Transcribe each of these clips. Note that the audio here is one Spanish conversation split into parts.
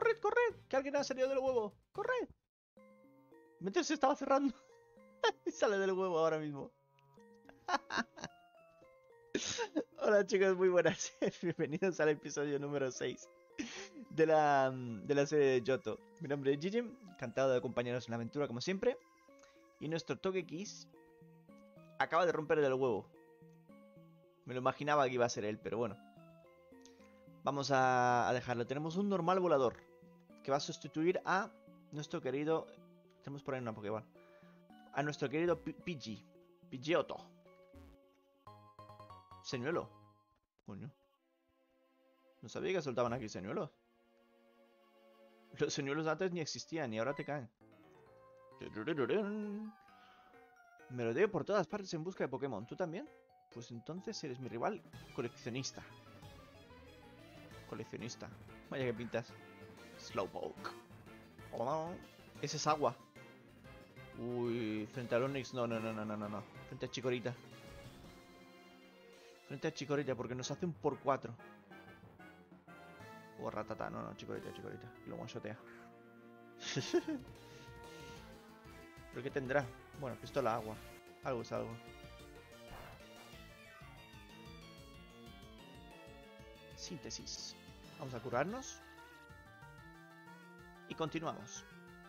¡Corred, corred! ¡Que alguien ha salido del huevo! ¡Corred! Mientras se estaba cerrando. Y sale del huevo ahora mismo. Hola chicos, muy buenas. Bienvenidos al episodio número 6 de la serie de Johto. Mi nombre es Gigi, encantado de acompañaros en la aventura como siempre. Y nuestro Togekiss acaba de romper el huevo. Me lo imaginaba que iba a ser él, pero bueno. Vamos a dejarlo. Tenemos un normal volador que va a sustituir a nuestro querido... Tenemos por ahí una Pokéball. A nuestro querido Pidgeotto. Señuelo. Coño. No sabía que soltaban aquí señuelos. Los señuelos antes ni existían y ahora te caen. Merodeo por todas partes en busca de Pokémon. ¿Tú también? Pues entonces eres mi rival coleccionista. Coleccionista. Vaya que pintas. Slowpoke. Oh, ese es agua. Uy, frente al Onix. No. Frente a Chikorita. Frente a Chikorita porque nos hace un por 4. O Ratata. No, Chikorita. Lo one-shotea. ¿Pero qué tendrá? Bueno, pistola agua. Algo es algo. Síntesis. Vamos a curarnos. Y continuamos.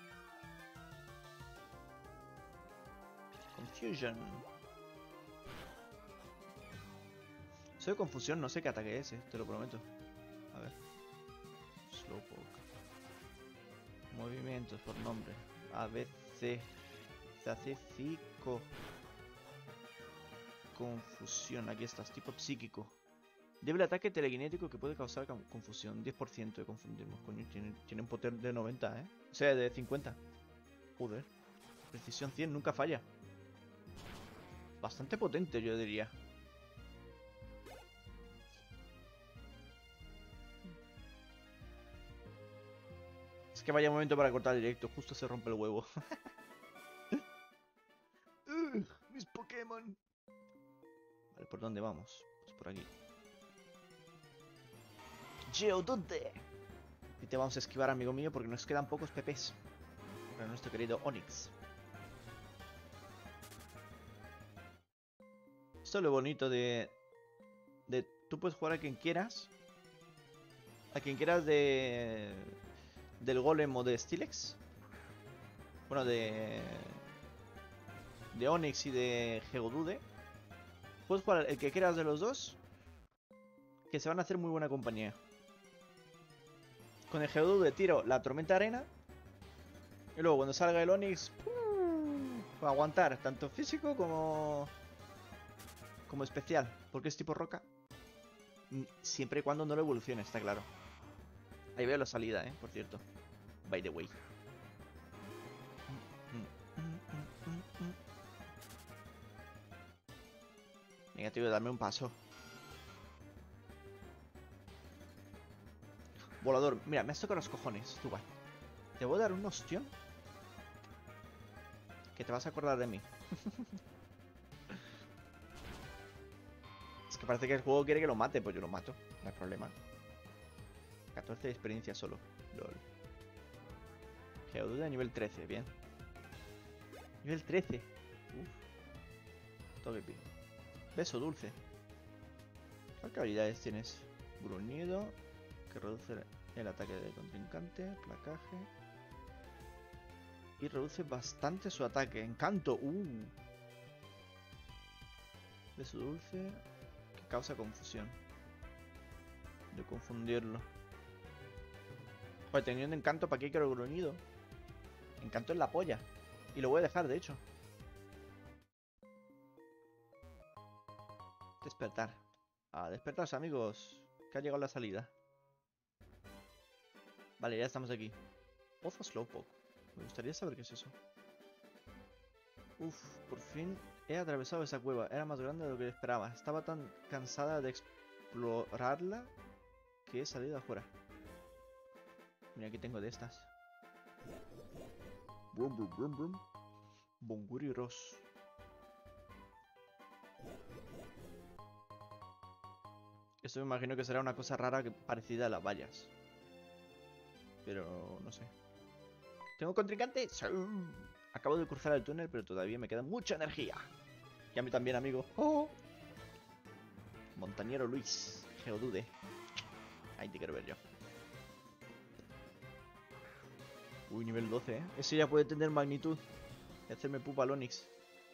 Confusion. Soy de confusión, no sé qué ataque es, te lo prometo. A ver. Slowpoke. Movimientos por nombre. ABC. Zacecico. Confusión. Aquí estás, tipo psíquico. Débil ataque telequinético que puede causar confusión. 10% de confundirnos. Coño, tiene un poder de 90, ¿eh? O sea, de 50. Joder. Precisión 100, nunca falla. Bastante potente, yo diría. Es que vaya momento para cortar el directo. Justo se rompe el huevo. Mis Pokémon. Vale, ¿por dónde vamos? Pues por aquí. Geodude. Y te vamos a esquivar, amigo mío, porque nos quedan pocos PPs. Para nuestro querido Onix. Esto es lo bonito de... Tú puedes jugar a quien quieras. A quien quieras del Golem o de Steelix. Bueno, de Onix y de Geodude. Puedes jugar el que quieras de los dos. Que se van a hacer muy buena compañía. Con el Geodude tiro la tormenta arena. Y luego cuando salga el Onix, va a aguantar tanto físico como especial. Porque es tipo roca. Siempre y cuando no lo evolucione, está claro. Ahí veo la salida, por cierto. By the way. Venga, tío, dame un paso. Volador. Mira, me has tocado los cojones, tú, vale. Te voy a dar un ostión. Que te vas a acordar de mí. Es que parece que el juego quiere que lo mate. Pues yo lo mato, no hay problema. 14 de experiencia solo. LOL. Geodude a nivel 13, bien. Nivel 13. Uf. Togepi. Beso dulce. ¿Qué habilidades tienes? Gruñido, que reduce el ataque del contrincante. Placaje. Y reduce bastante su ataque. Encanto. Beso dulce. Que causa confusión. De confundirlo. Joder, teniendo encanto, ¿para qué quiero gruñido? Encanto es la polla. Y lo voy a dejar, de hecho. Despertar. A despertarse, amigos. Que ha llegado la salida. Vale, ya estamos aquí. Pozo Slowpoke. Me gustaría saber qué es eso. Uf, por fin he atravesado esa cueva. Era más grande de lo que esperaba. Estaba tan cansada de explorarla que he salido afuera. Mira, aquí tengo de estas. Brum, brum, brum, brum. Bonguri Ross. Esto me imagino que será una cosa rara parecida a las vallas. Pero no sé. ¿Tengo contrincante? Sí. Acabo de cruzar el túnel, pero todavía me queda mucha energía. Y a mí también, amigo. ¡Oh! Montañero Luis. Geodude. Ahí te quiero ver yo. Uy, nivel 12, ¿eh? Ese ya puede tener magnitud. Y hacerme pupa al Onix.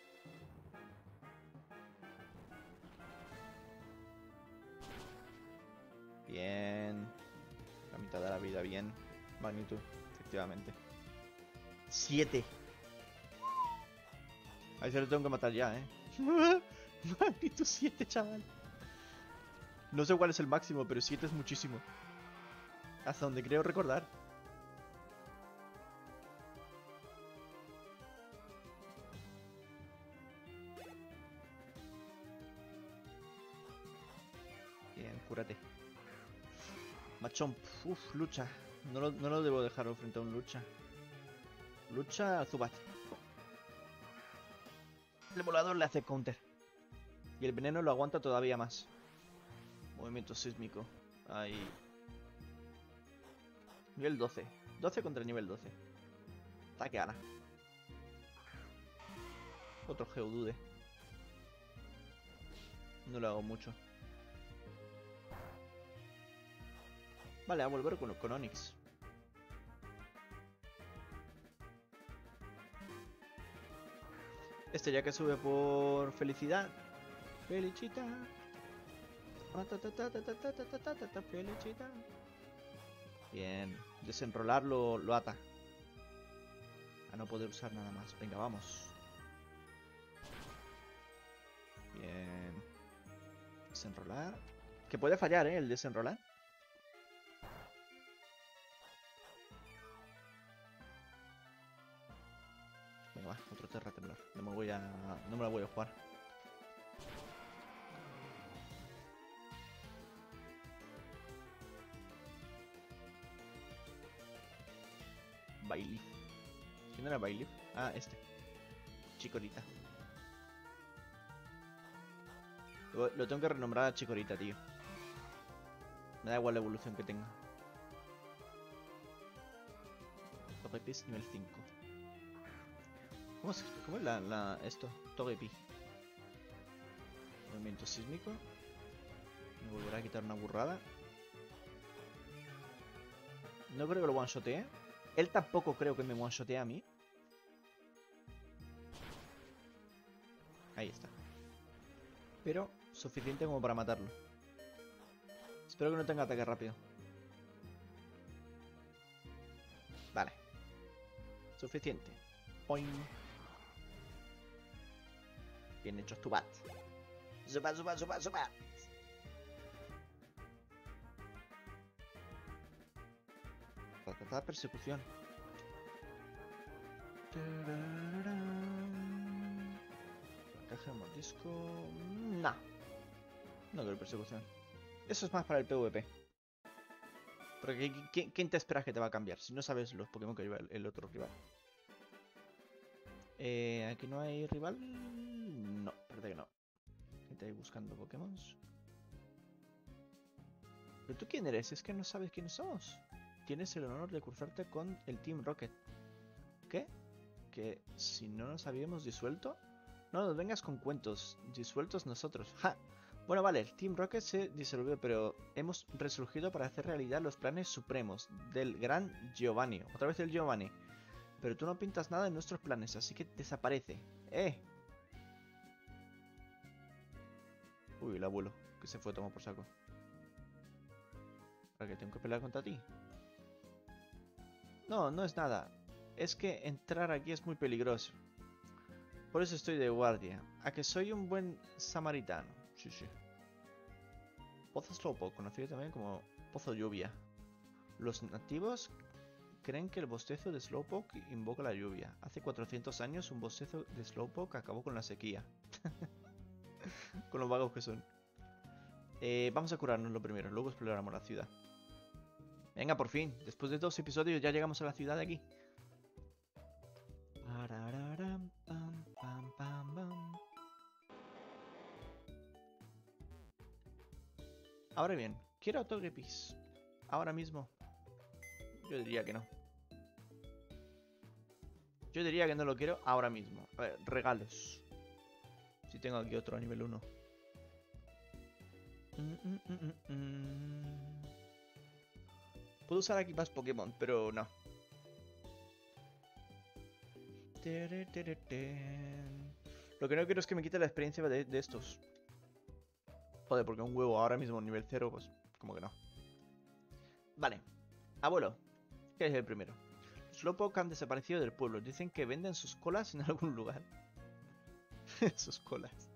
Bien. La mitad de la vida, bien. Magnitud, efectivamente. 7. Ahí se lo tengo que matar ya, ¿eh? Magnitud 7, chaval. No sé cuál es el máximo, pero 7 es muchísimo. Hasta donde creo recordar. Bien, cúrate. Machomp. Uf, lucha. No lo debo dejar frente a un lucha. Lucha Zubat. El volador le hace counter. Y el veneno lo aguanta todavía más. Movimiento sísmico. Ahí. Nivel 12. 12 contra nivel 12. Ataque ala. Otro Geodude. No le hago mucho. Vale, a volver con Onix. Este ya que sube por felicidad. Felicita. Felicita. Bien. Desenrolar lo ata. A no poder usar nada más. Venga, vamos. Bien. Desenrolar. Que puede fallar, ¿eh? El desenrolar. Venga, va. Otro Terra Temblor. No me la voy a jugar. Bailey. ¿Quién era Bailey? Ah, este. Chikorita. Lo tengo que renombrar a Chikorita, tío. Me da igual la evolución que tenga. Togepi nivel 5. ¿Cómo es esto? Togepi. Movimiento sísmico. Me volverá a quitar una burrada. No creo que lo one-shotee. Él tampoco creo que me one-shotee a mí. Ahí está. Pero suficiente como para matarlo. Espero que no tenga ataque rápido. Vale. Suficiente. Poing. Bien hecho, Zubat. Zubat, Zubat, Zubat, Zubat. Persecución. Caja de mordisco. No. No quiero persecución. Eso es más para el PvP. Porque ¿quién te esperas que te va a cambiar? Si no sabes los Pokémon que lleva el otro rival. Aquí no hay rival. No, parece que no. Estoy buscando Pokémon. ¿Pero tú quién eres? Es que no sabes quiénes somos. Tienes el honor de cruzarte con el Team Rocket. ¿Qué? ¿Que si no nos habíamos disuelto? No nos vengas con cuentos. Disueltos nosotros. ¡Ja! Bueno, vale, el Team Rocket se disolvió, pero hemos resurgido para hacer realidad los planes supremos del gran Giovanni. Otra vez el Giovanni. Pero tú no pintas nada en nuestros planes, así que desaparece. Uy, el abuelo, que se fue a tomar por saco. ¿Para qué tengo que pelear contra ti? No, no es nada. Es que entrar aquí es muy peligroso. Por eso estoy de guardia. A que soy un buen samaritano. Sí, sí. Pozo Slowpoke, conocido también como Pozo Lluvia. Los nativos creen que el bostezo de Slowpoke invoca la lluvia. Hace 400 años un bostezo de Slowpoke acabó con la sequía. Con los vagos que son. Vamos a curarnos lo primero, luego exploramos la ciudad. Venga, por fin. Después de 2 episodios ya llegamos a la ciudad de aquí. Ahora bien, quiero Togepis. Ahora mismo. Yo diría que no. Yo diría que no lo quiero ahora mismo. A ver, regalos. Si tengo aquí otro a nivel 1. Puedo usar aquí más Pokémon, pero no. Lo que no quiero es que me quite la experiencia de estos. Joder, porque un huevo ahora mismo nivel 0, pues como que no. Vale. Abuelo, ¿qué es el primero? Los Slowpoke han desaparecido del pueblo. Dicen que venden sus colas en algún lugar. Sus colas.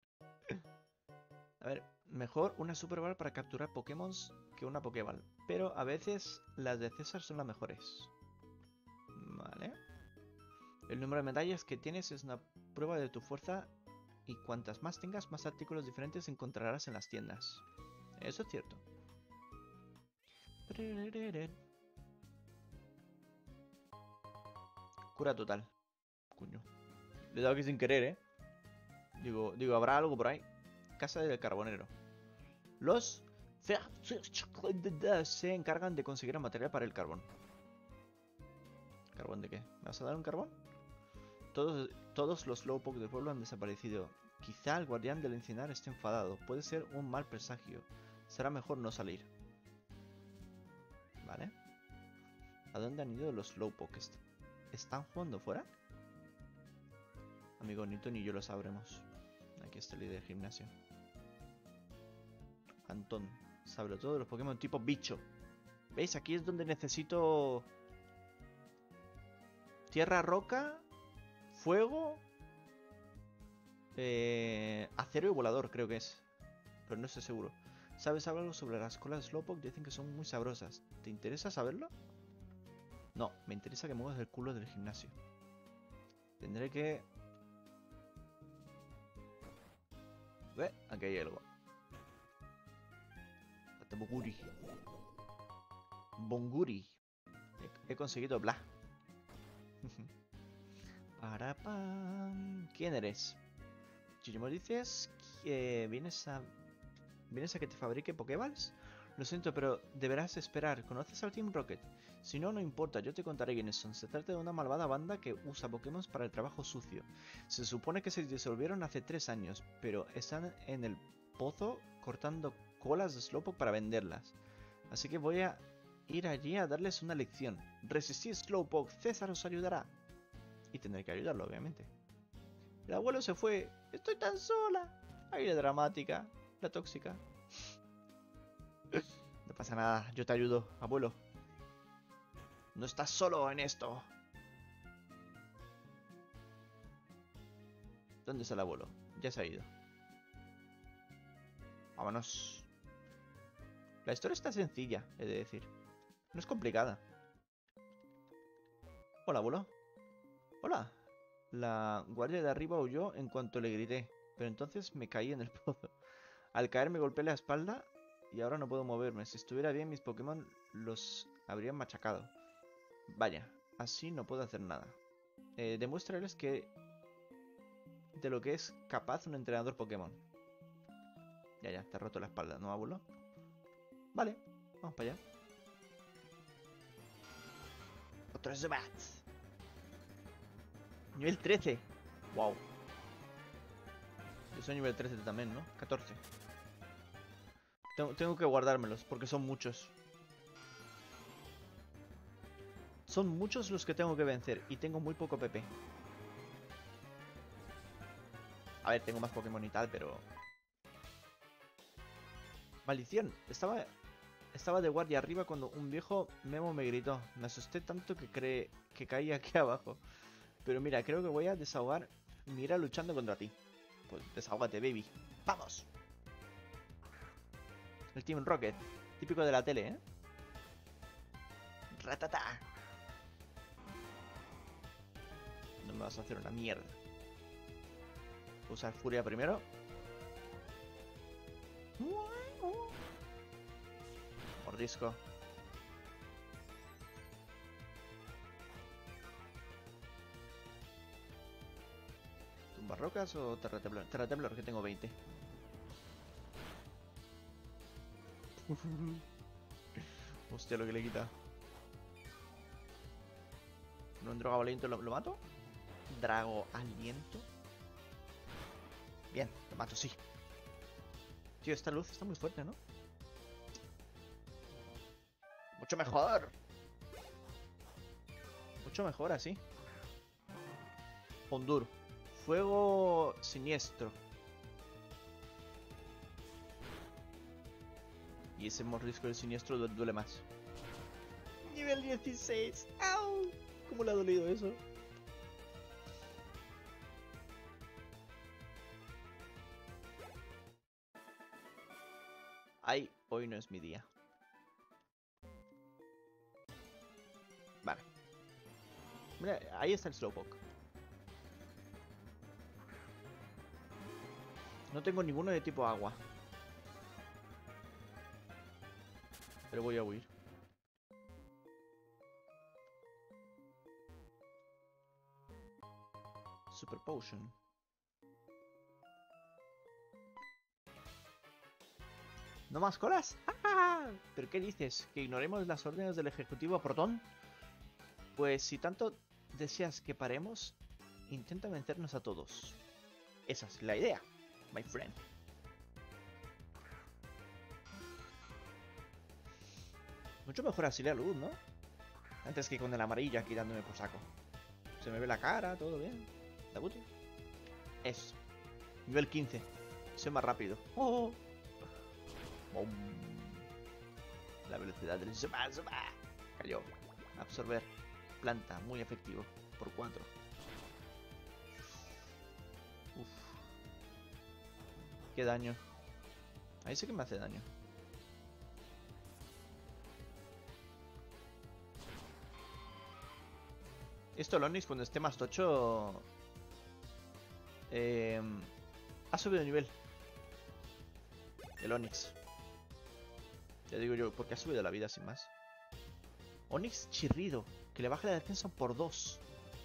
A ver, mejor una Super Ball para capturar Pokémon que una Pokéball. Pero a veces las de César son las mejores. Vale. El número de medallas que tienes es una prueba de tu fuerza y cuantas más tengas, más artículos diferentes encontrarás en las tiendas. Eso es cierto. Cura total. Coño. Le he dado aquí sin querer, ¿eh? Digo, ¿habrá algo por ahí? Casa del carbonero. Los se encargan de conseguir el material para el carbón. ¿Carbón de qué? ¿Me vas a dar un carbón? Todos los Slowpoke del pueblo han desaparecido. Quizá el guardián del encinar esté enfadado. Puede ser un mal presagio. Será mejor no salir. ¿Vale? ¿A dónde han ido los Slowpoke? ¿Están jugando fuera? Amigo, ni tú ni yo lo sabremos. Aquí está el líder del gimnasio. Antón. Sabe todo de los Pokémon tipo bicho. ¿Veis? Aquí es donde necesito... Tierra, roca... Fuego... acero y volador, creo que es. Pero no estoy seguro. ¿Sabes algo sobre las colas Slowpoke? Dicen que son muy sabrosas. ¿Te interesa saberlo? No, me interesa que muevas el culo del gimnasio. Tendré que... aquí hay algo. Bonguri. Bonguri. He conseguido bla. Para pam. ¿Quién eres? Chirimo, dices que vienes a que te fabrique Pokéballs. Lo siento, pero deberás esperar. ¿Conoces al Team Rocket? Si no, no importa, yo te contaré quiénes son. Se trata de una malvada banda que usa Pokémon para el trabajo sucio. Se supone que se disolvieron hace 3 años, pero están en el pozo cortando colas de Slowpoke para venderlas. Así que voy a ir allí a darles una lección. Resistid Slowpoke, César os ayudará. Y tendré que ayudarlo, obviamente. El abuelo se fue. Estoy tan sola. Aire dramática. La tóxica. No pasa nada, yo te ayudo, abuelo. No estás solo en esto. ¿Dónde está el abuelo? Ya se ha ido. Vámonos. La historia está sencilla, he de decir. No es complicada. Hola, abuelo. Hola. La guardia de arriba huyó en cuanto le grité, pero entonces me caí en el pozo. Al caer me golpeé la espalda y ahora no puedo moverme. Si estuviera bien, mis Pokémon los habrían machacado. Vaya, así no puedo hacer nada. Demuéstrales que... de lo que es capaz un entrenador Pokémon. Ya, te ha roto la espalda, ¿no, abuelo? Vale, vamos para allá. Otro Zubat. Nivel 13. Wow. Yo soy nivel 13 también, ¿no? 14. Tengo que guardármelos porque son muchos. Son muchos los que tengo que vencer y tengo muy poco PP. A ver, tengo más Pokémon y tal, pero... Maldición. Estaba de guardia arriba cuando un viejo Memo me gritó. Me asusté tanto que caí aquí abajo. Pero mira, creo que voy a desahogar mi ira luchando contra ti. Pues desahógate, baby. ¡Vamos! El Team Rocket. Típico de la tele, ¿eh? ¡Ratata! No me vas a hacer una mierda. Voy a usar furia primero. Mordisco. ¿Tumbarrocas o terratemblor? Terratemblor, que tengo 20. Hostia, lo que le quita. Con un Drago Aliento lo mato. Drago Aliento. Bien, lo mato, sí. Tío, esta luz está muy fuerte, ¿no? Mucho mejor. Mucho mejor así. Hondur. Fuego siniestro. Y ese mordisco del siniestro duele más. Nivel 16. ¡Au! ¿Cómo le ha dolido eso? Ay, hoy no es mi día. Vale. Mira, ahí está el Slowpoke. No tengo ninguno de tipo agua. Pero voy a huir. Super Potion. ¿No más colas? ¡Ah! ¿Pero qué dices? ¿Que ignoremos las órdenes del Ejecutivo Protón? Pues si tanto deseas que paremos, intenta vencernos a todos. Esa es la idea, my friend. Mucho mejor así la luz, ¿no? Antes que con el amarillo aquí dándome por saco. Se me ve la cara, todo bien. ¿La buti? Eso. Nivel 15. Soy más rápido. ¡Oh! ¡Bum! La velocidad del Zuba Zuba. Cayó. Absorber. Planta. Muy efectivo. Por 4. Uf. Qué daño. Ahí sí que me hace daño. Esto el Onix cuando esté más tocho... ha subido de nivel. El Onix. Ya digo yo, porque ha subido la vida sin más. Onix chirrido. Que le baje la defensa por 2.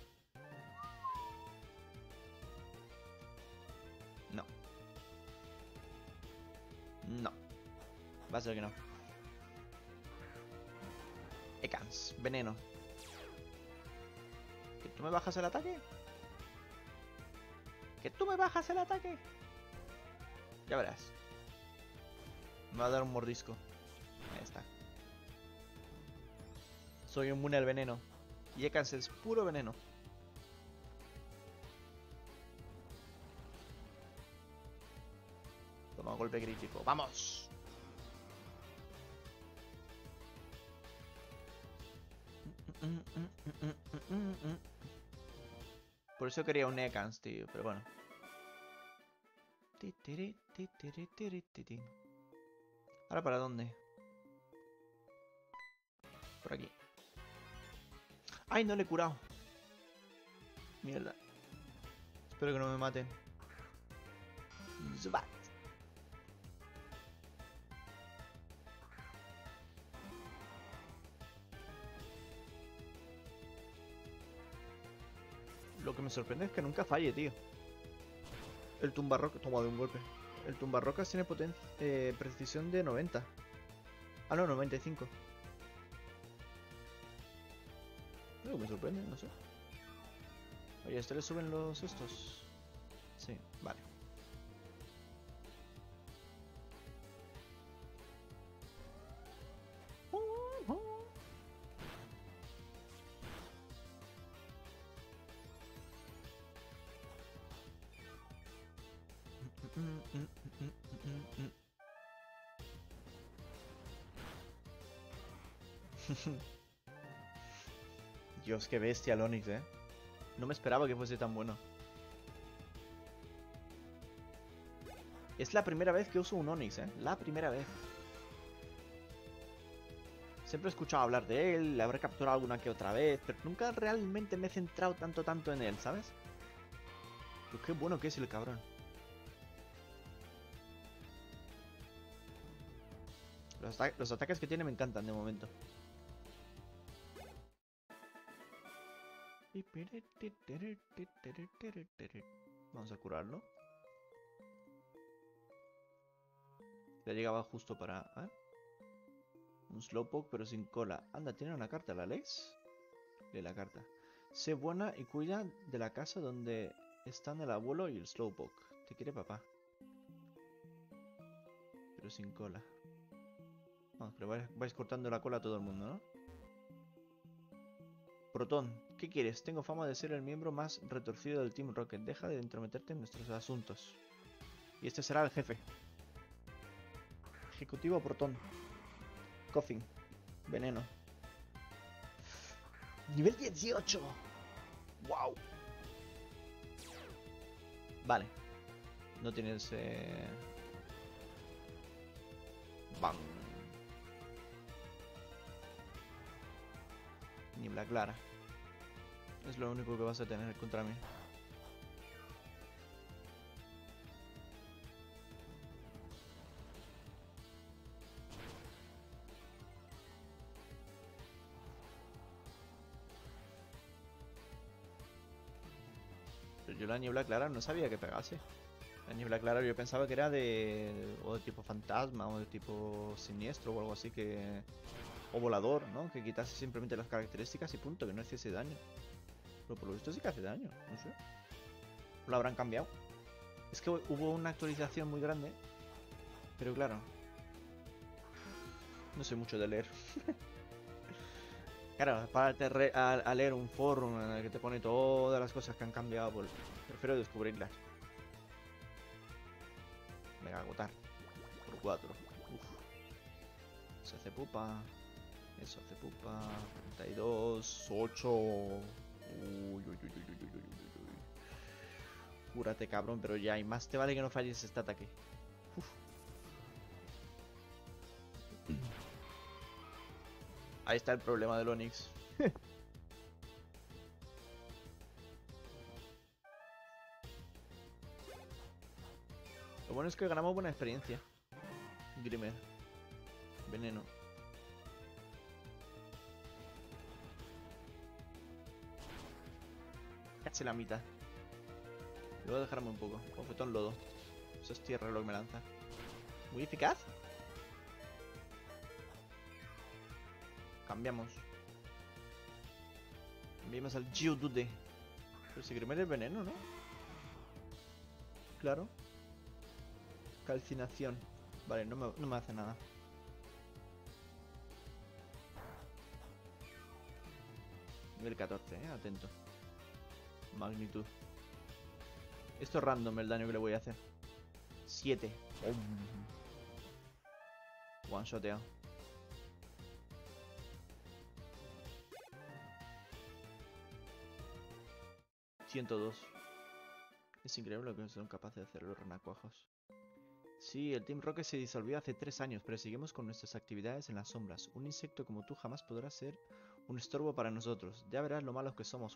No. No. Va a ser que no. Ekans. Veneno. ¿Que tú me bajas el ataque? ¿Que tú me bajas el ataque? Ya verás. Me va a dar un mordisco. Ahí está. Soy inmune al veneno. Y Ekans es puro veneno. Toma golpe crítico. ¡Vamos! Por eso quería un Ekans, tío. Pero bueno. ¿Ahora para dónde? Por aquí. ¡Ay, no le he curado! Mierda. Espero que no me maten. Zubat. Lo que me sorprende es que nunca falle, tío. El tumbarrocas... Toma de un golpe. El tumbarrocas tiene precisión de 90. Ah, no, 95. Algo me sorprende, no sé. Oye, ¿a este le suben los estos? Sí, vale. Dios, qué bestia el Onix, eh. No me esperaba que fuese tan bueno. Es la primera vez que uso un Onix, eh. La primera vez. Siempre he escuchado hablar de él, le habré capturado alguna que otra vez, pero nunca realmente me he centrado tanto en él, ¿sabes? Pero qué bueno que es el cabrón. Los ataques que tiene me encantan de momento. Vamos a curarlo. Ya llegaba justo para... ¿eh? Un Slowpoke pero sin cola. Anda, ¿tiene una carta la Lex? Lee la carta. Sé buena y cuida de la casa donde están el abuelo y el Slowpoke. Te quiere papá. Pero sin cola. Vamos, que le vais cortando la cola a todo el mundo, ¿no? Proton, ¿qué quieres? Tengo fama de ser el miembro más retorcido del Team Rocket. Deja de entrometerte en nuestros asuntos. Y este será el jefe. Ejecutivo Proton. Coffin. Veneno. Nivel 18. Wow. Vale. No tienes... Bam. Niebla clara. Es lo único que vas a tener contra mí. Pero yo la niebla clara no sabía que pegase. La niebla clara yo pensaba que era de... o de tipo fantasma o de tipo siniestro o algo así que... o volador, ¿no? Que quitase simplemente las características y punto, que no hiciese daño. Pero por lo visto sí que hace daño, no sé. Lo habrán cambiado. Es que hubo una actualización muy grande. Pero claro. No sé mucho de leer. Claro, para a leer un foro en el que te pone todas las cosas que han cambiado, pues prefiero descubrirlas. Mega agotar. Por 4. Uf. Se hace pupa. Eso hace pupa. 32. 8. Uy, uy, uy, uy, uy, uy, uy, uy. Cúrate, cabrón, pero ya. Y más te vale que no falles este ataque. Uf. Ahí está el problema del Onix. Lo bueno es que ganamos buena experiencia. Grimer. Veneno. Casi la mitad. Le voy a dejarme un poco. Bofetón lodo. Eso es tierra lo que me lanza. Muy eficaz. Cambiamos. Cambiamos al Geodude. Pero si Grimer es veneno, ¿no? Claro. Calcinación. Vale, no me hace nada. Nivel 14, atento. Magnitud. Esto es random el daño que le voy a hacer. 7. One shoteado. $102. Es increíble lo que son capaces de hacer los renacuajos. Sí, el Team Rocket se disolvió hace 3 años, pero seguimos con nuestras actividades en las sombras. Un insecto como tú jamás podrá ser un estorbo para nosotros. Ya verás lo malos que somos.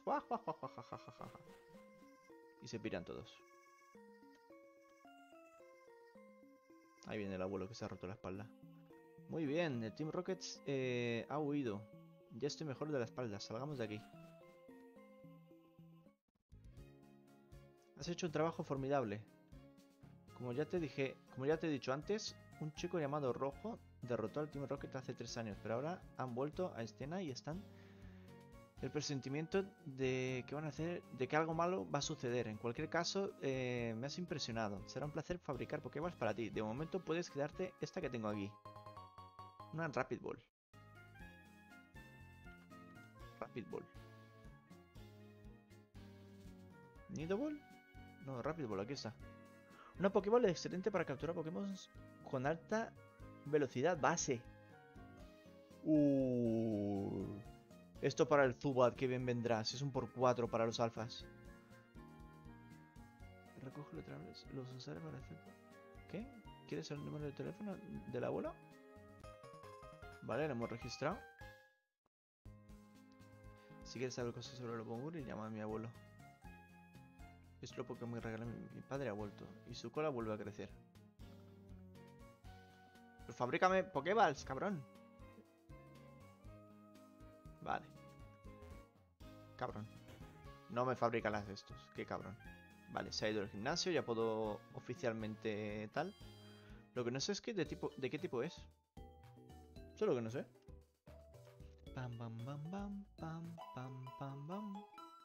Y se piran todos. Ahí viene el abuelo que se ha roto la espalda. Muy bien, el Team Rocket ha huido. Ya estoy mejor de la espalda, salgamos de aquí. Has hecho un trabajo formidable. Como ya te he dicho antes, un chico llamado Rojo derrotó al Team Rocket hace 3 años, pero ahora han vuelto a escena y están el presentimiento de que van a hacer, de que algo malo va a suceder. En cualquier caso, me has impresionado. Será un placer fabricar Pokéballs para ti. De momento puedes quedarte esta que tengo aquí. Una Rapid Ball. Rapid Ball. ¿Nido Ball? No, Rapid Ball, aquí está. Una Pokéball excelente para capturar Pokémon con alta velocidad base. Esto para el Zubat, que bien vendrá. Si es un por 4 para los alfas. Recoge otra vez. Los usaré para hacer... ¿Qué? ¿Quieres el número de teléfono del abuelo? Vale, lo hemos registrado. Si quieres saber cosas sobre los Bongur, llama a mi abuelo. Es lo que me regaló mi padre ha vuelto. Y su cola vuelve a crecer. Pues fabrícame Pokéballs, cabrón. Vale. Cabrón. No me fabrica las de estos. Qué cabrón. Vale, se ha ido al gimnasio. Ya puedo oficialmente tal. Lo que no sé es que de qué tipo es. Eso es lo que no sé. Pam, pam, pam, pam, pam, pam, pam, pam.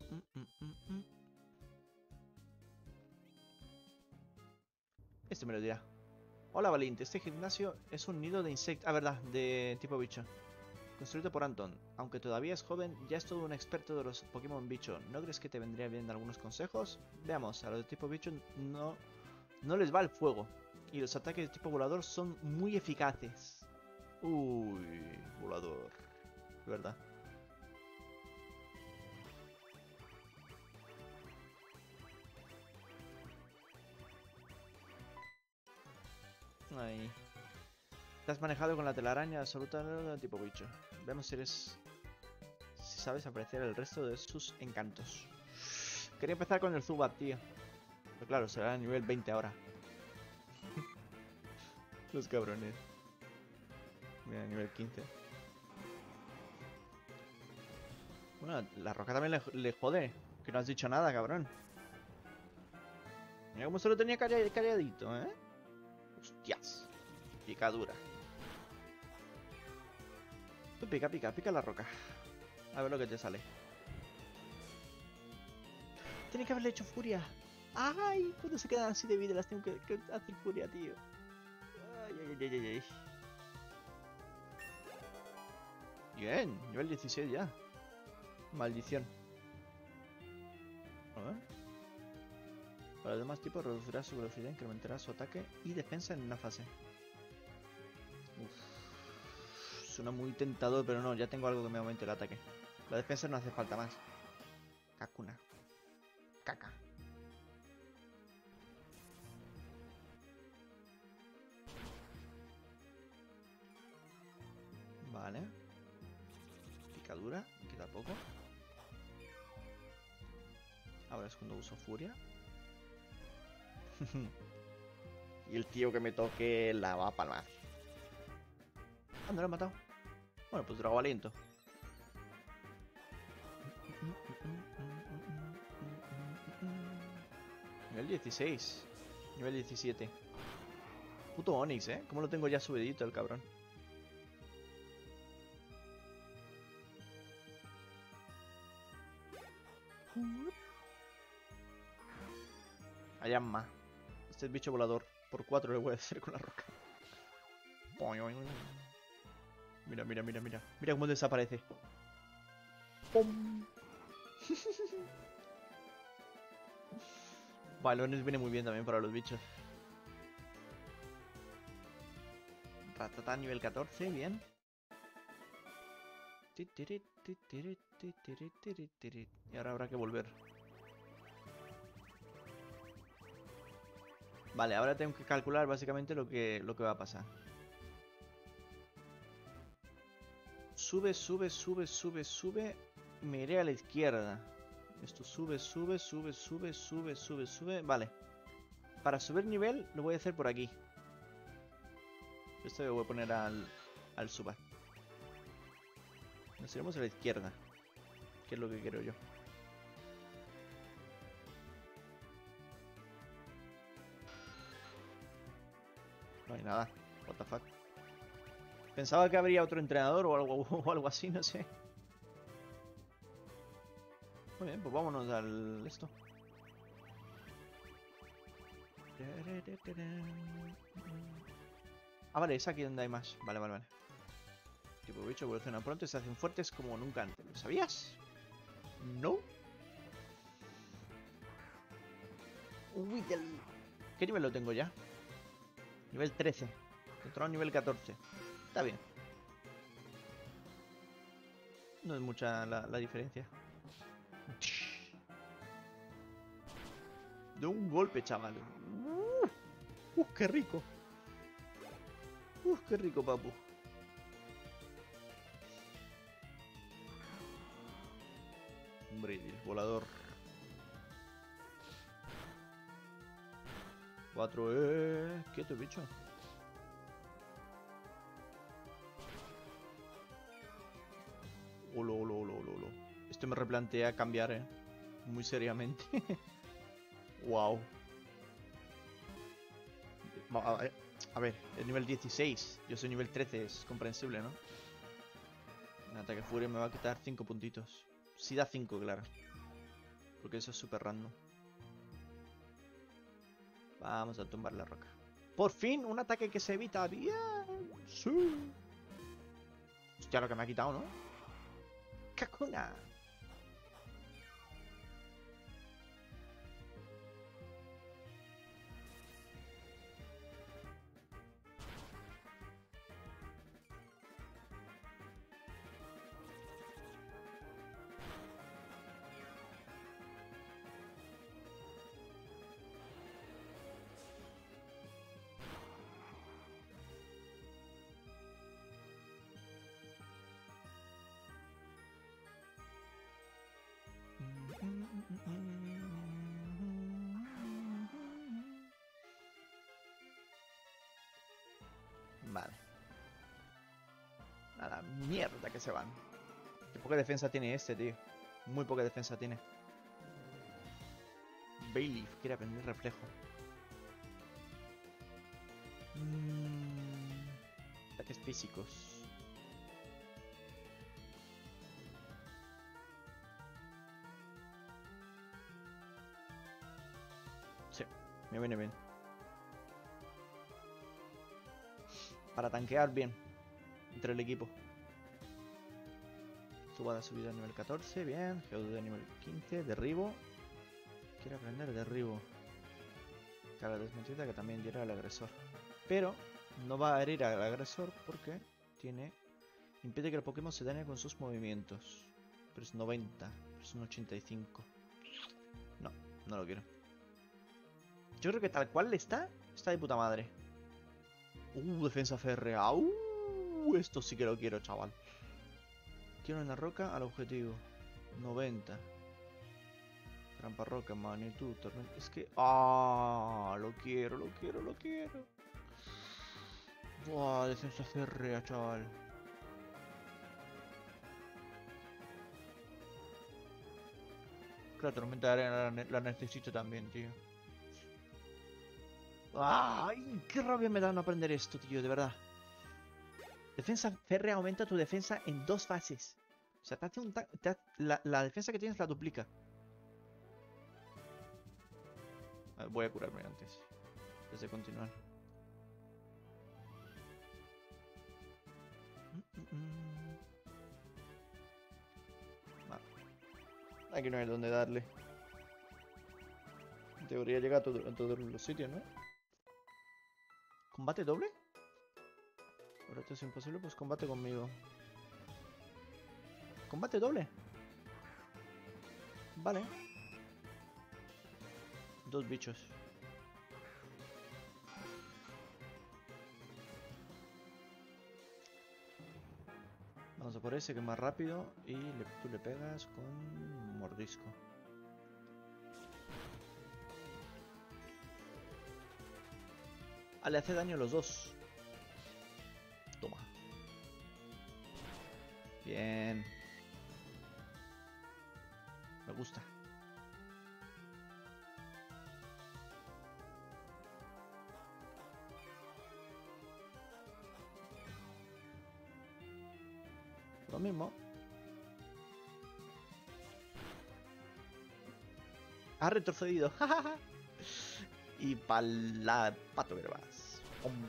Este me lo dirá. Hola valiente, este gimnasio es un nido de insectos. Ah, verdad, de tipo bicho. Construido por Anton. Aunque todavía es joven, ya es todo un experto de los Pokémon bicho. ¿No crees que te vendría bien algunos consejos? Veamos, a los de tipo bicho no les va el fuego. Y los ataques de tipo volador son muy eficaces. Uy, volador. De verdad. Ahí. Te has manejado con la telaraña absoluta de tipo bicho. Veamos si sabes apreciar el resto de sus encantos. Quería empezar con el Zubat, tío. Pero claro, será a nivel 20 ahora. Los cabrones. Mira, nivel 15. Bueno, la roca también le jode. Que no has dicho nada, cabrón. Mira cómo se lo tenía calladito, ¿eh? Hostias. Picadura. Tú pica la roca. A ver lo que te sale. Tiene que haberle hecho furia. ¡Ay! Cuando se quedan así de vida las tengo que hacer furia, tío. Ay. Bien, nivel 16 ya. Maldición. A ver. Para los demás tipos reducirá su velocidad, incrementará su ataque y defensa en una fase. Uf, suena muy tentador, pero no, ya tengo algo que me aumente el ataque. La defensa no hace falta más. Kakuna. Caca. Vale. Picadura, queda poco. Ahora es cuando uso furia. Y el tío que me toque la va a palmar. Ah, no lo he matado. Bueno, pues Drago Aliento. Nivel 16. Nivel 17. Puto Onix, ¿eh? ¿Cómo lo tengo ya subidito el cabrón? Ayamma. Este es bicho volador. Por 4 le voy a hacer con la roca. Mira. Mira cómo desaparece. ¡Pum! Balones viene muy bien también para los bichos. Ratatá nivel 14, bien. Y ahora habrá que volver. Vale, ahora tengo que calcular básicamente lo que va a pasar. Sube. Me iré a la izquierda. Esto sube. Vale. Para subir nivel lo voy a hacer por aquí. Esto lo voy a poner al Subat. Nos iremos a la izquierda. Que es lo que quiero yo. No hay nada. What the fuck. Pensaba que habría otro entrenador o algo así, no sé. Muy bien, pues vámonos al esto. Ah, vale, es aquí donde hay más. Vale. Tipo bicho evoluciona pronto y se hacen fuertes como nunca antes. ¿Lo sabías? No. Uy, ¿qué nivel lo tengo ya? Nivel 13. Control nivel 14. Está bien. No es mucha la diferencia. De un golpe, chaval. Qué rico. Qué rico, papu. Hombre, el volador. 4, quieto, bicho. Olo. Esto me replantea cambiar, muy seriamente. Wow. A ver, es nivel 16. Yo soy nivel 13, es comprensible, ¿no? Un ataque furia me va a quitar 5 puntitos. Si da 5, claro. Porque eso es súper random. Vamos a tumbar la roca. Por fin, un ataque que se evita. Bien. Sí. Hostia, lo que me ha quitado, ¿no? Kakuna. Vale. Nada, mierda que se van. Qué poca defensa tiene este, tío. Muy poca defensa tiene. Bayleaf quiere aprender reflejo. Ataques físicos. Sí, me viene bien. Para tanquear bien entre el equipo. Subada subida a nivel 14, bien. Geodude a nivel 15, derribo. Quiere aprender derribo. Cara desmentida que también hiera al agresor. Pero no va a herir al agresor porque tiene... Impide que el Pokémon se dañe con sus movimientos. Pero es 90, pero es un 85. No, no lo quiero. Yo creo que tal cual está de puta madre. Defensa férrea. Esto sí que lo quiero, chaval. Quiero una roca al objetivo. 90. Trampa roca, magnitud, tormenta. Es que... lo quiero, lo quiero, lo quiero. Buah, defensa férrea, chaval. Claro, tormenta de arena la necesito también, tío. ¡Ay! ¡Qué rabia me da no aprender esto, tío! De verdad. Defensa férrea aumenta tu defensa en 2 fases. O sea, te hace un... la defensa que tienes la duplica. A ver, voy a curarme antes. Antes de continuar. Vale. Aquí no hay donde darle. En teoría llega a todos los sitios, ¿no? ¿Combate doble? Ahora esto es imposible, pues combate conmigo. ¿Combate doble? Vale. 2 bichos. Vamos a por ese que es más rápido y tú le pegas con mordisco. Le hace daño a los dos. Toma. Bien. Me gusta. Lo mismo. Ha retrocedido. Y pa'l pato que vas.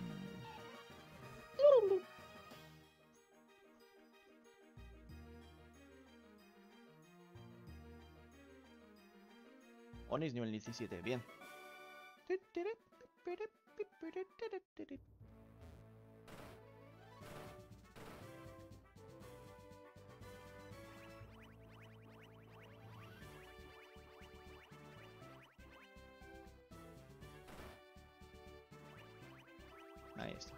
Onis nivel 17, bien. Ahí está.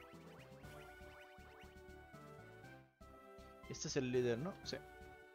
Este es el líder, ¿no? Sí.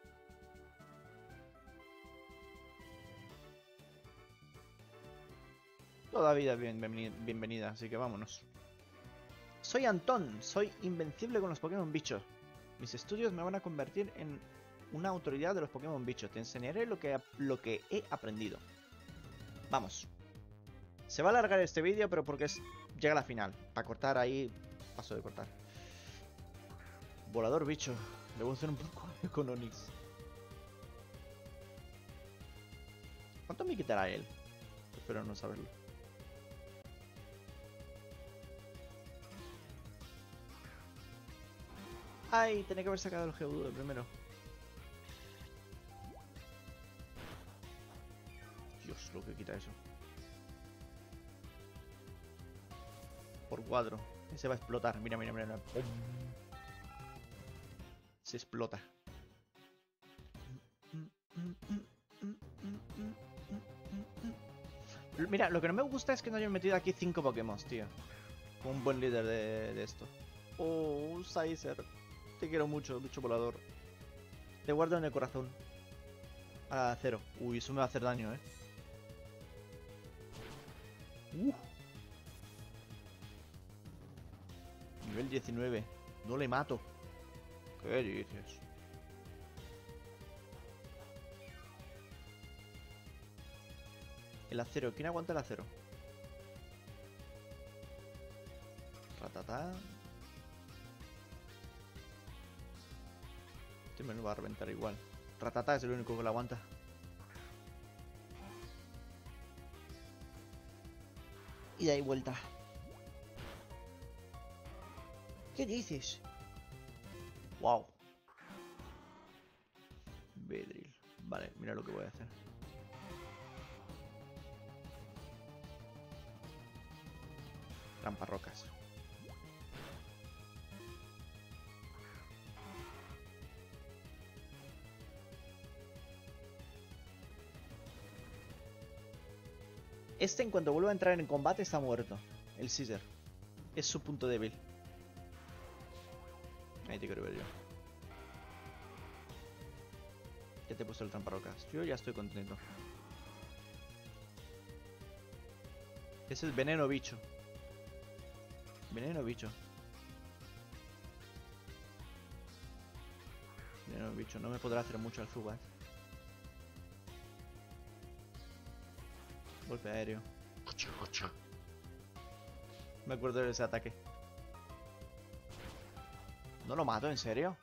Toda vida bienvenida, así que vámonos. Soy Antón, soy invencible con los Pokémon bichos. Mis estudios me van a convertir en una autoridad de los Pokémon bichos. Te enseñaré lo que he aprendido. Vamos. Se va a alargar este vídeo, pero porque llega a la final. Para cortar ahí, paso de cortar. Volador bicho. Le voy a hacer un poco con Onix. ¿Cuánto me quitará él? Espero no saberlo. Ay, tenía que haber sacado el Geodude primero. Dios, lo que quita eso. Por 4. Se va a explotar. Mira, mira, mira. Mira. ¡Pum! Se explota. Mira, lo que no me gusta es que no hayan metido aquí 5 Pokémon, tío. Como un buen líder de esto. Oh, Sizer. Te quiero mucho, bicho volador. Te guardo en el corazón. A 0. Uy, eso me va a hacer daño, Nivel 19. No le mato. ¿Qué dices? El acero. ¿Quién aguanta el acero? Ratatá. Este me lo va a reventar igual. Ratatá es el único que lo aguanta. Y de ahí vuelta. ¿Qué dices? Wow. Bedrill. Vale, mira lo que voy a hacer. Tramparrocas. Este, en cuanto vuelva a entrar en combate, está muerto. El Scissor. Es su punto débil. Ahí te quiero ver yo. Ya te he puesto el tramparrocas. Yo ya estoy contento. Ese es veneno bicho. Veneno bicho. Veneno bicho. No me podrá hacer mucho al Zubat. Golpe aéreo. Me acuerdo de ese ataque. ¿No lo mato? ¿En serio?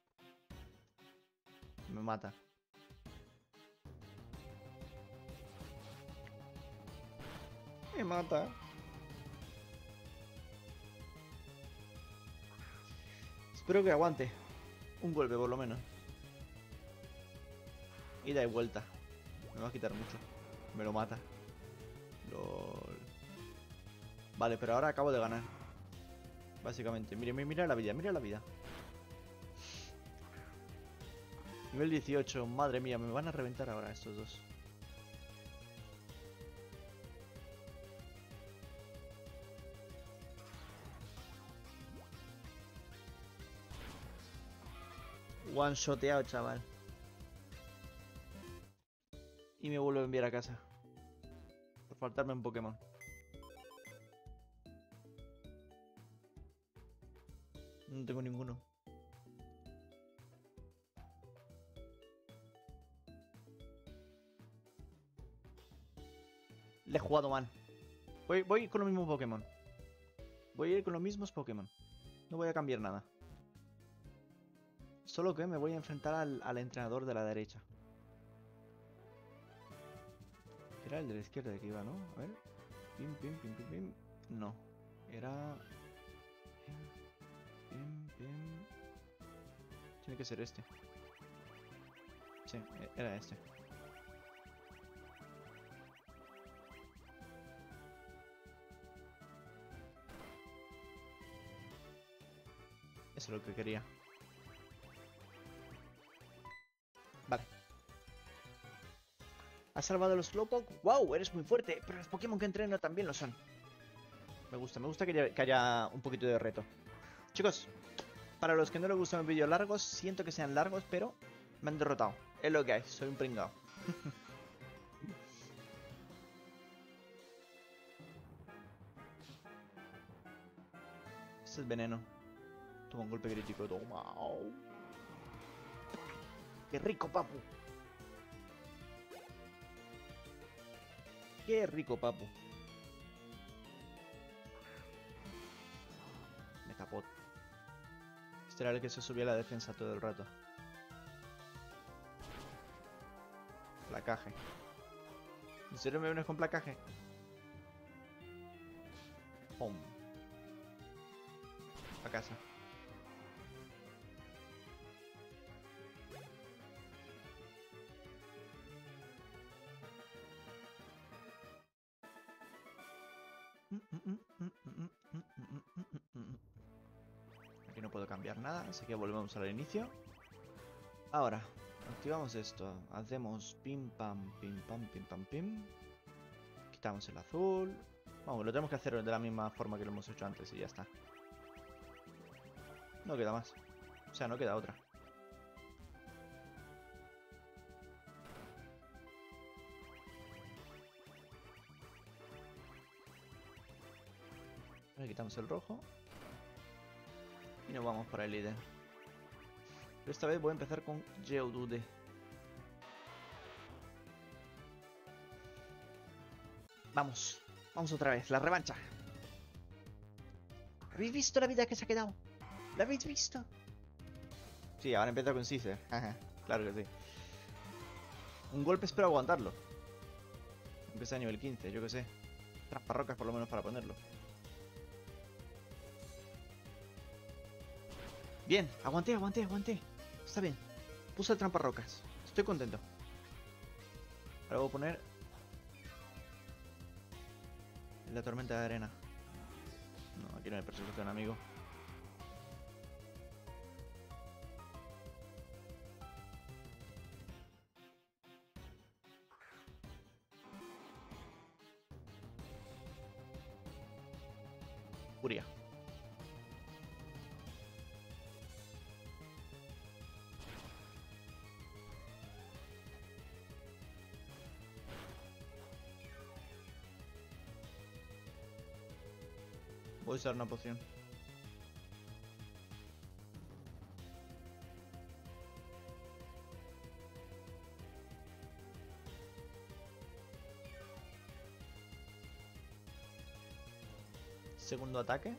Me mata. Me mata. Espero que aguante. Un golpe por lo menos. Ida y vuelta. Me va a quitar mucho. Me lo mata. LOL. Vale, pero ahora acabo de ganar. Básicamente. Mira, mira la vida, mira la vida. Nivel 18. Madre mía, me van a reventar ahora estos dos. One shoteado, chaval. Y me vuelvo a enviar a casa. Por faltarme un Pokémon. No tengo ninguno. Le he jugado mal. Voy con los mismos Pokémon. Voy a ir con los mismos Pokémon. No voy a cambiar nada. Solo que me voy a enfrentar al entrenador de la derecha. Era el de la izquierda el que iba, ¿no? A ver. Pim, pim, pim, pim, pim. No. Era... Pim, pim. Tiene que ser este. Sí, era este. Eso es lo que quería. Vale. ¿Has salvado a los Slowpoke? ¡Wow! Eres muy fuerte. Pero los Pokémon que entreno también lo son. Me gusta que haya un poquito de reto. Chicos, para los que no les gustan los vídeos largos, siento que sean largos, pero me han derrotado. Es lo que hay, soy un pringao. Este es veneno. Toma un golpe crítico. Toma. ¡Qué rico, papu! ¡Qué rico, papu! Me tapó. Este era el que se subía a la defensa todo el rato. Placaje. ¿En serio me vienes con placaje? Pum. A casa. Aquí no puedo cambiar nada, así que volvemos al inicio. Ahora, activamos esto. Hacemos pim pam, pim pam, pim pam, pim. Quitamos el azul. Vamos, lo tenemos que hacer de la misma forma que lo hemos hecho antes y ya está. No queda más. O sea, no queda otra. Le quitamos el rojo. Y nos vamos para el líder. Pero esta vez voy a empezar con Geodude. Vamos. Vamos otra vez. La revancha. ¿Habéis visto la vida que se ha quedado? ¿La habéis visto? Sí, ahora empieza con Caesar. Claro que sí. Un golpe espero aguantarlo. Empieza a nivel 15, yo que sé. Tramparrocas por lo menos para ponerlo. Bien, aguanté. Está bien. Puse el tramparrocas. Estoy contento. Ahora voy a poner la tormenta de arena. No, aquí no hay persecución, amigo. Furia. Voy a usar una poción. Segundo ataque.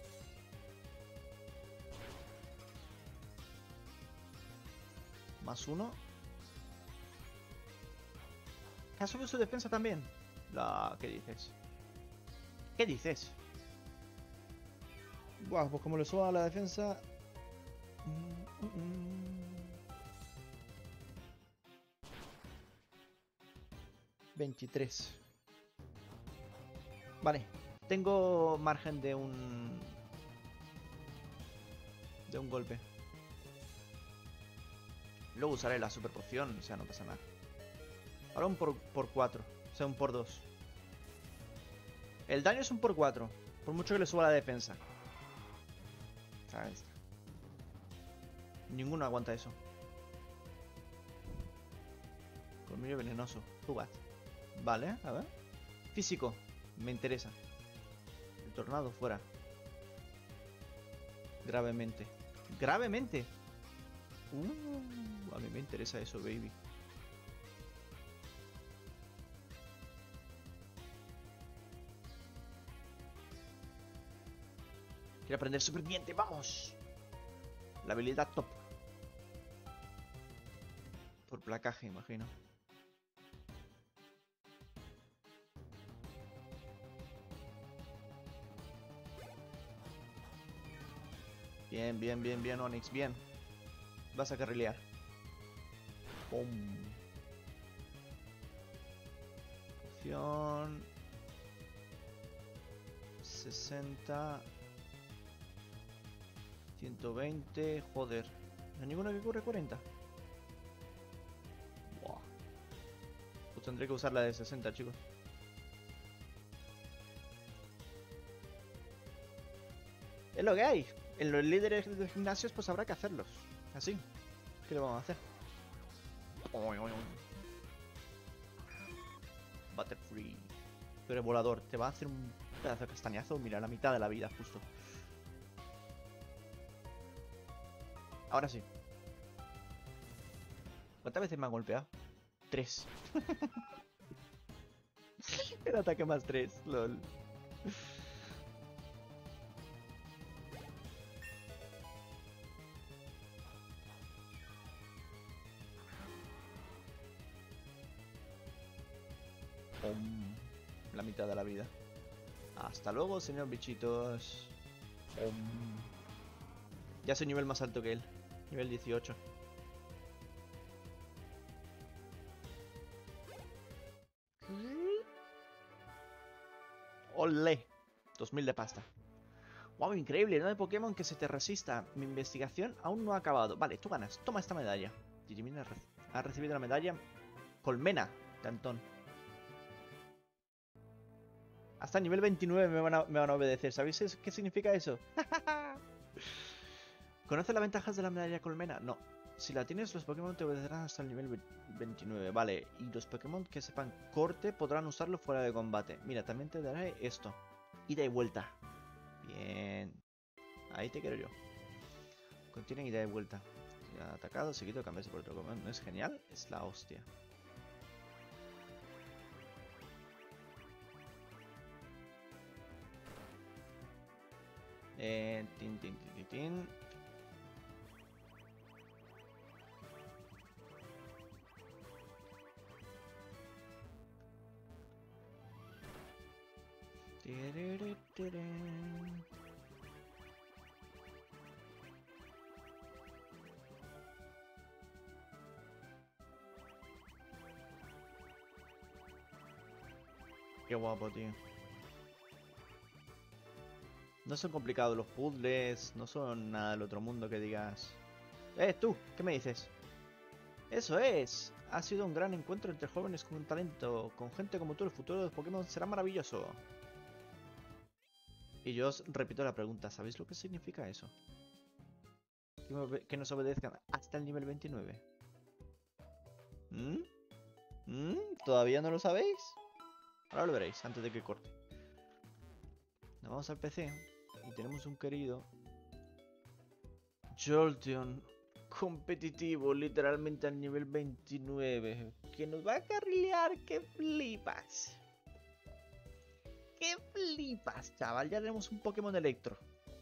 Más uno. ¿Ha subido su defensa también? ¿Qué dices? ¿Qué dices? Buah, pues como le suba la defensa... 23. Vale. Tengo margen de un... golpe. Luego usaré la super poción, o sea, no pasa nada. Ahora un por 4. O sea, un por 2. El daño es un por 4. Por mucho que le suba la defensa. ¿Sabes? Ninguno aguanta eso. Colmillo venenoso. Zubat. Vale, a ver. Físico. Me interesa. El tornado fuera. Gravemente. ¡Gravemente! A mí me interesa eso, baby. Quiero aprender super diente, ¡vamos! La habilidad top. Por placaje, imagino. Bien, Onix, bien. Vas a carrilear. Pum. Poción. 60. 120. Joder. ¿No hay ninguno que corre 40? Buah. Pues tendré que usar la de 60, chicos. Es lo que hay. En los líderes de gimnasios pues habrá que hacerlos. Así. ¿Qué le vamos a hacer? Butterfree. Tú eres volador. Te va a hacer un pedazo de castañazo. Mira, la mitad de la vida, justo. Ahora sí. ¿Cuántas veces me ha golpeado? 3. El ataque más 3, lol. La mitad de la vida. Hasta luego, señor bichitos. Ya soy nivel más alto que él. Nivel 18. ¡Olé! 2000 de pasta. ¡Wow! Increíble, ¿no? De Pokémon que se te resista. Mi investigación aún no ha acabado. Vale, tú ganas. Toma esta medalla. Digimon ha recibido la medalla Colmena de Antón. Hasta el nivel 29 me van a obedecer. ¿Sabéis qué significa eso? ¿Conoces las ventajas de la medalla Colmena? No. Si la tienes, los Pokémon te obedecerán hasta el nivel 29. Vale, y los Pokémon que sepan corte podrán usarlo fuera de combate. Mira, también te daré esto. Ida y vuelta. Bien. Ahí te quiero yo. Contiene ida y vuelta. Si ha atacado, seguido, cambias por otro Pokémon. ¿No es genial? Es la hostia. Tin, tin, tin, tin, tin. Qué guapo, tío. No son complicados los puzzles, no son nada del otro mundo que digas. Tú, ¿qué me dices? Eso es. Ha sido un gran encuentro entre jóvenes con talento. Con gente como tú, el futuro de los Pokémon será maravilloso. Y yo os repito la pregunta, ¿sabéis lo que significa eso? Que nos obedezcan hasta el nivel 29. ¿Todavía no lo sabéis? Ahora lo veréis, antes de que corte. Nos vamos al PC y tenemos un querido Jolteon competitivo, literalmente al nivel 29, que nos va a carrilear, que flipas. ¡Qué flipas, chaval! Ya tenemos un Pokémon Electro.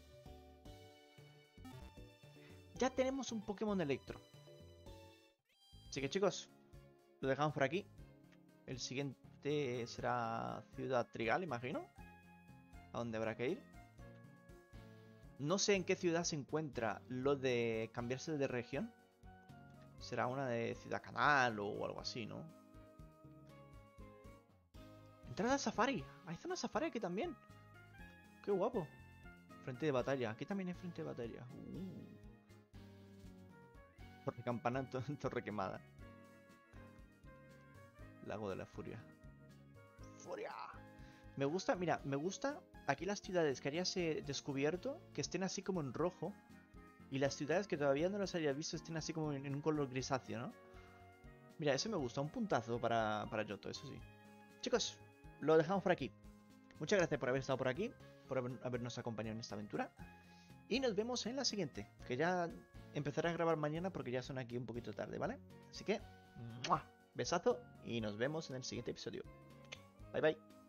Ya tenemos un Pokémon Electro. Así que chicos, lo dejamos por aquí. El siguiente será Ciudad Trigal, imagino. ¿A dónde habrá que ir? No sé en qué ciudad se encuentra lo de cambiarse de región. Será una de Ciudad Canal o algo así, ¿no? Entrada a Safari. Hay zona Safari aquí también. Qué guapo. Frente de batalla. Aquí también hay frente de batalla. Torre campana, torre quemada. Lago de la Furia. ¡Furia! Me gusta, mira, me gusta aquí las ciudades que hayas descubierto que estén así como en rojo. Y las ciudades que todavía no las hayas visto estén así como en un color grisáceo, ¿no? Mira, eso me gusta. Un puntazo para Johto, eso sí. Chicos, lo dejamos por aquí. Muchas gracias por haber estado por aquí, por habernos acompañado en esta aventura. Y nos vemos en la siguiente, que ya empezaré a grabar mañana porque ya son aquí un poquito tarde, ¿vale? Así que, ¡mua! Besazo y nos vemos en el siguiente episodio. Bye bye.